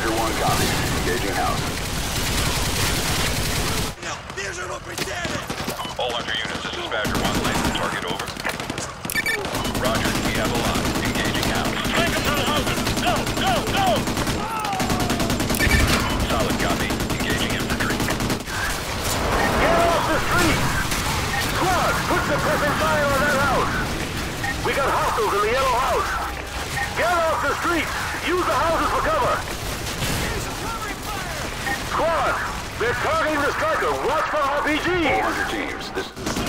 Badger 1 copy. Engaging house. All Hunter units, this is Badger 1. Landing target over. Roger, we have a line. Engaging house. Take them to the houses! Go! Go! Go! Solid copy. Engaging infantry. Get off the street! Squad, put suppressing fire on that house! We got hostiles in the yellow house! Get off the street! Use the houses for cover! Squad, they're targeting the striker! Watch for RPGs! All Hunter teams, this...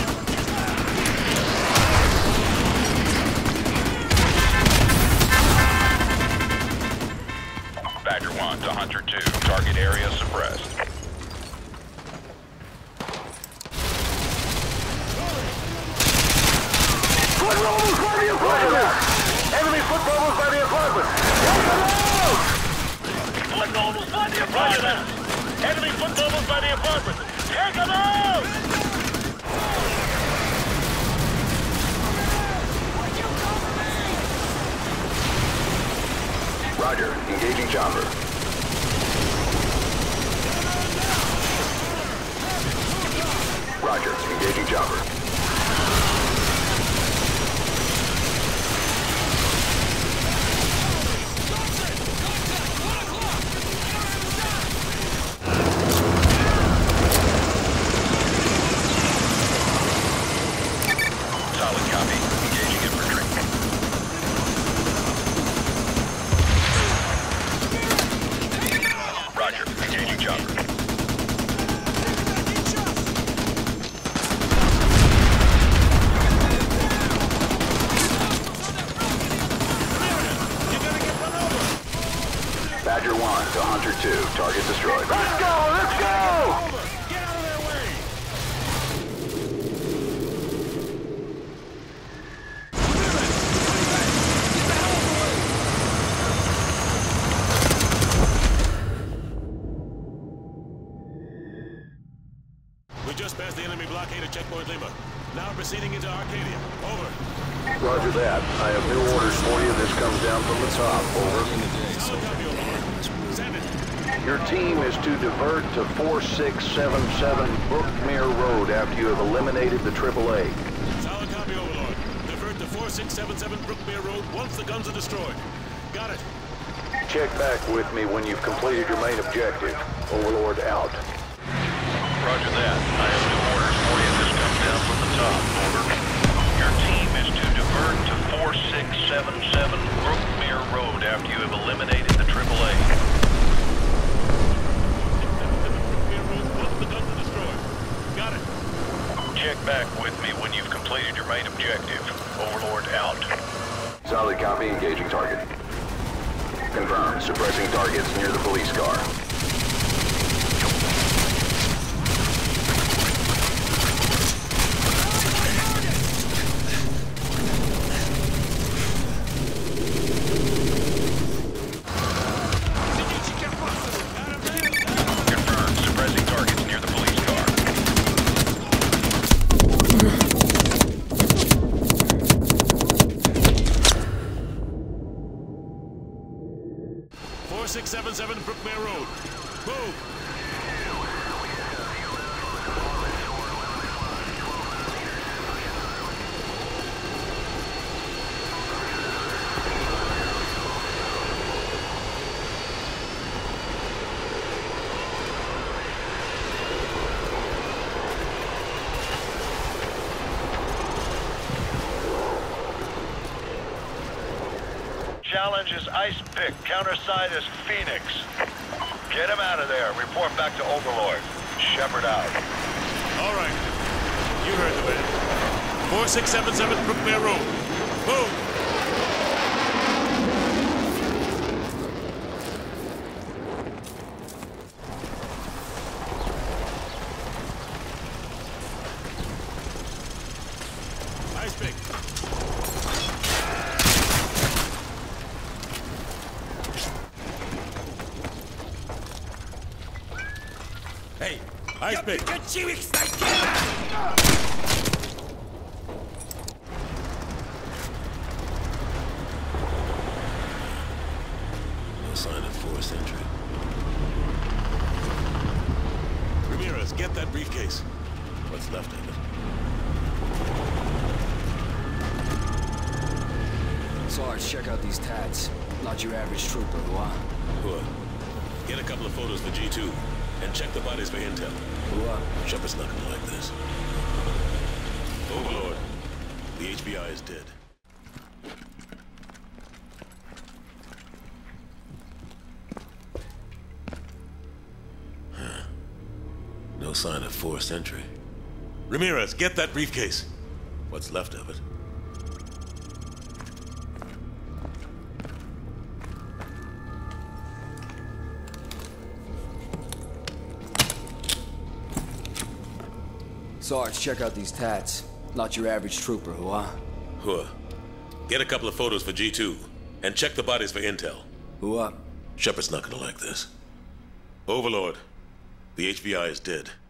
Badger 1 to Hunter 2. Target area suppressed. Foot rollers by the apartment! Enemy foot rollers by the apartment! Take them out! Foot nobles by the apartment! Enemy foot nobles by the apartment! Take them out! Roger. Engaging chopper. Roger. Engaging chopper. Solid copy. Engaging infantry. Roger. Engaging chopper. Badger 1 to Hunter 2. Target destroyed. Let's go! Let's go! Get out of their way! We just passed the enemy blockade at Checkpoint Lima. Now proceeding into Arcadia. Over. Roger that. I have new orders for you. This comes down from the top. Over. Solid copy, Overlord. Send it. Your team is to divert to 4677 Brookmere Road after you have eliminated the AAA. Solid copy, Overlord. Divert to 4677 Brookmere Road once the guns are destroyed. Got it. Check back with me when you've completed your main objective. Overlord out. Roger that. I have new orders for you. This comes down from the top. Over. Your team is to divert to 4677 Brookmere Road after you have eliminated the AAA. Brookmere Road once the guns are destroyed. Got it. Check back with me when you've completed your main objective. Overlord out. Solid copy. Engaging target. Confirmed. Suppressing targets near the police car. Confirmed. Suppressing targets near the police car. 4677 Brookmere Road. Move! Challenge is Ice Pick. Counterside is Phoenix. Get him out of there. Report back to Overlord. Shepard out. All right. You heard the man. 4677 Brookmere Road. Move! Ice Pick. Hey, Ice Pick. No sign of forced entry. get that briefcase. What's left of it. Sarge, check out these tats. Not your average trooper, huh? What? Get a couple of photos for G2, and check the bodies for intel. Shepard's not gonna like this. Overlord, the HBI is dead. No sign of forced entry. Ramirez, get that briefcase. What's left of it. Sarge, check out these tats. Not your average trooper, huh? Get a couple of photos for G2, and check the bodies for intel. Who up? Shepard's not gonna like this. Overlord, the HBI is dead.